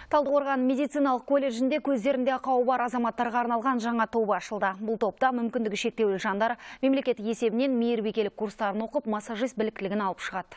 Талдықорған медициналық колледжінде көздерінде ақауы бар азаматтарға арналған жаңа тобы ашылды. Бұл топта мүмкіндігі шектеулі жандар мемлекет есебінен мейірбикелік курстарын оқып, массажист біліктілігін алып шығады.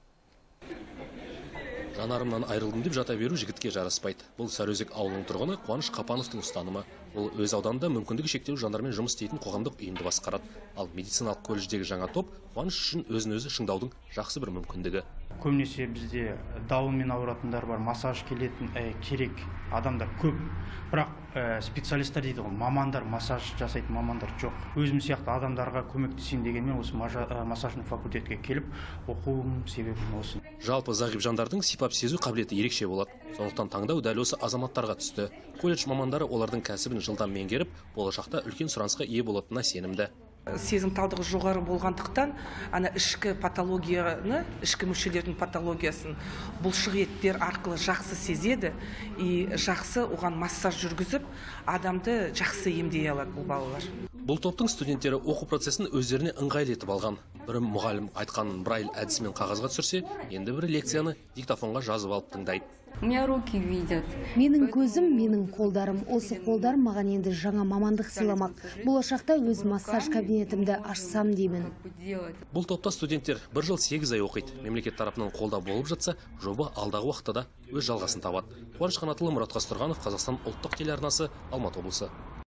Жанарымнан айырылдым деп жата беру жігітке жараспайды. Бұл Сарыөзек ауылының тұрғыны Қуаныш Қапановтың ұстанымы. Ол өз ауданында мүмкіндігі шектеулі жандармен жұмыс істейтін қоғамдық ұйымды басқарады. Ал медициналық колледждегі жаңа топ Қуаныш үшін өзін-өзі шыңдаудың жақсы бір мүмкіндігі. Көбінесе бізде дауылмен ауыратындар бар, массаж келетін керек адамдар көп. Бірақ специалисттер дейді ғой, мамандар, массаж жасайтын мамандар жоқ. Өзім сияқты адамдарға көмектесейін дегенмен осы массажный факультетке келіп оқуым себебім осы. Жалпы зағип жандардың сипап сезу қабілеті ерекше болады. Сондықтан таңдау дәл осы азаматтарға түсті. Колледж мамандары олардың кәсібін жылдам меңгеріп, болашақта үлкен сұранысқа ие болатынына сенімді. Сезімталдығы жоғары болғандықтан, ана ішкі патологияны, ішкі мүшелердің патологиясын бұлшық еттер арқылы жақсы сезеді, жақсы оған массаж жүргізіп, адамды жақсы емдей алады бұл балалар. Бұл топтың студенттері оқу процесін өздеріне ыңғайлы етіп алған. Бірі мұғалім айтқанын Брайль әдісімен қағазға түсірсе, енді бірі лекцияны диктофонға жазып алып тыңдайды. Менің көзім, менің қолдарым, осы қолдар маған енді жаңа мамандық сыйламақ. Болашақта өз массаж кабинетімді ашсам деймін. Бұл топта студенттер 1 жыл 8 ай оқиды. Мемлекет тарапынан қолдау болып жатса, жоба алдағы уақытта да өз жалғасын табады. Қуаныш Қанатұлы, Мұрат Қазтұрғанов, Қазақстан ұлттық телеарнасы, Алматы облысы.